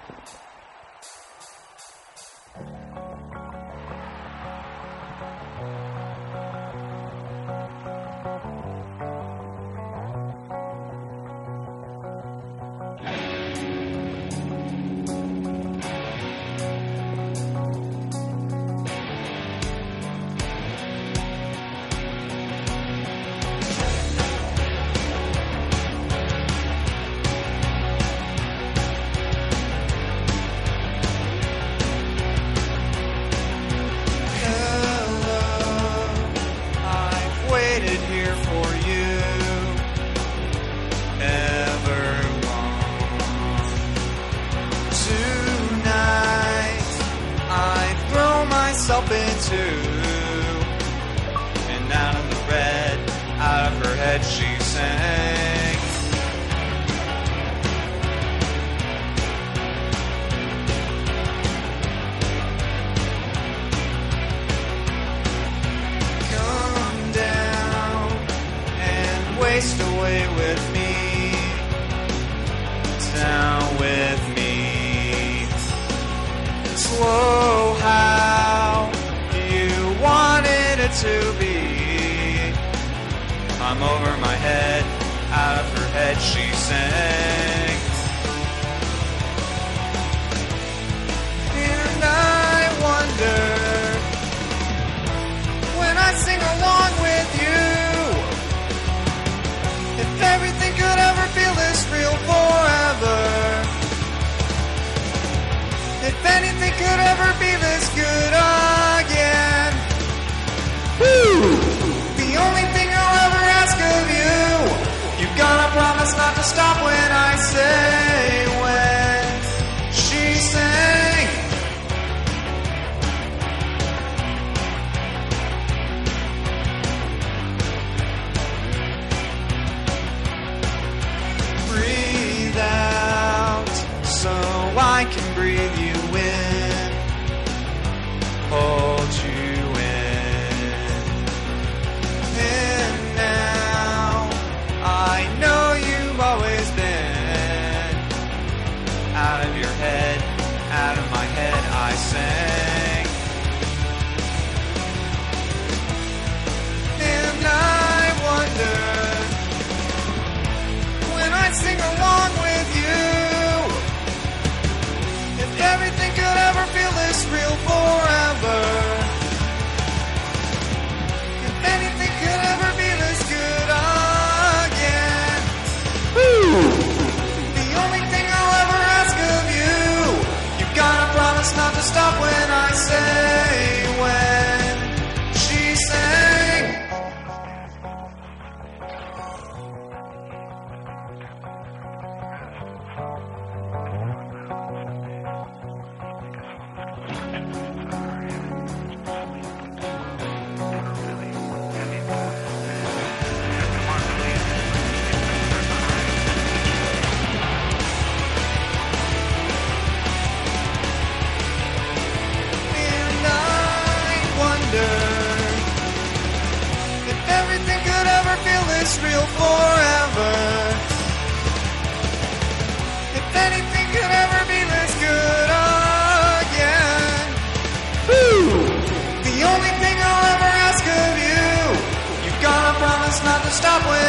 Into, and out of the red, out of her head she sang. Come down and waste away with me, down with me. Slow how you wanted it to be. I'm over my head, out of her head she sang. And I wonder, when I sing along with you, if everything could ever feel this real forever. If anything could ever be this good again. Woo! The only thing I'll ever ask of you, you've gotta promise not to stop when I say when she sang. Breathe out so I can breathe you in, hold you in. And now I know you've always been out of your head, out of my head I sang. And I wonder, when I sing along with you, if everything could ever feel this real forever. If anything could ever be this good again. Woo! The only thing I'll ever ask of you, you've gotta promise not to stop when I say when she sang. Real forever. If anything could ever be this good again. Woo! The only thing I'll ever ask of you, you've gotta promise not to stop when